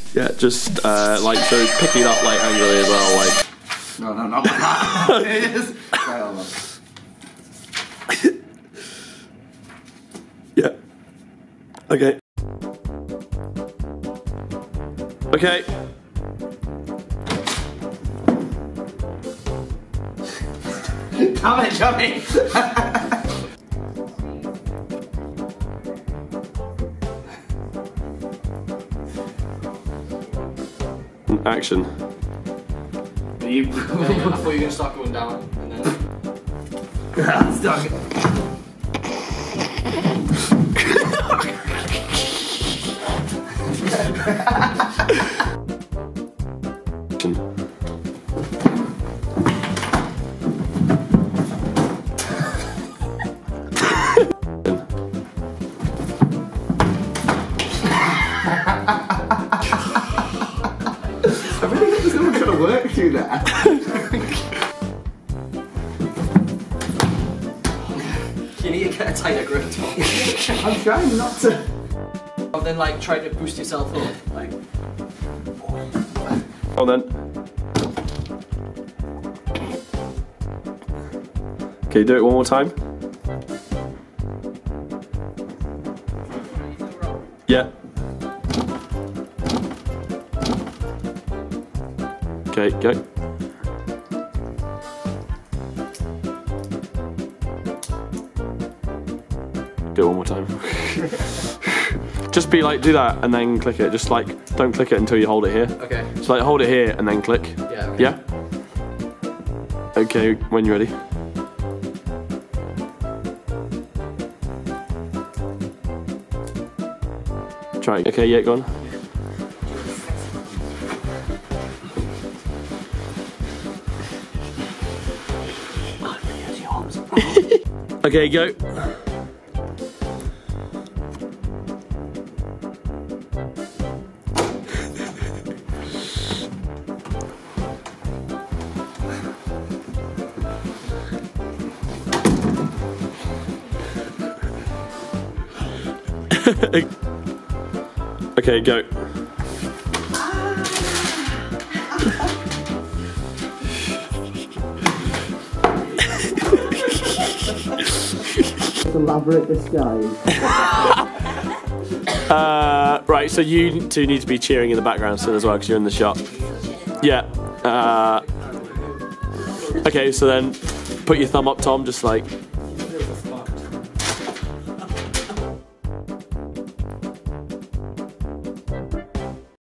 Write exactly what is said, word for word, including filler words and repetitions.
Yeah, just uh, like so, pick it up like angrily as well, like. No, no, not like that. It is. Right, hold on. Yeah. Okay. Okay. Damn it, Johnny! Action. Are you... I thought you were going to start going down and then... Stuck. I really think there's not going to work through that. You need to get a tighter grip, Tom. I'm trying not to. And then like try to boost yourself up. Like. Oh then. Okay, do it one more time. Yeah. Okay, go. Do it one more time. Just be like, do that and then click it. Just like, don't click it until you hold it here. Okay. Just like, hold it here and then click. Yeah. Okay. Yeah? Okay, when you're ready. Try. Okay, yeah, go on. Okay, go. Okay, go. Elaborate disguise. uh, right, so you two need to be cheering in the background still as well because you're in the shot. Yeah. Uh, okay, so then put your thumb up, Tom, just like.